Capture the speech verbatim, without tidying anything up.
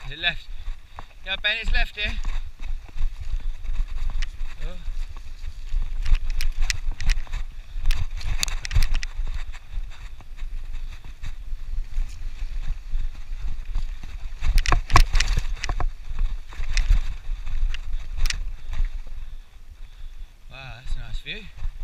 Is it left? Yeah, Ben, it's left here. Oh. Wow, that's a nice view.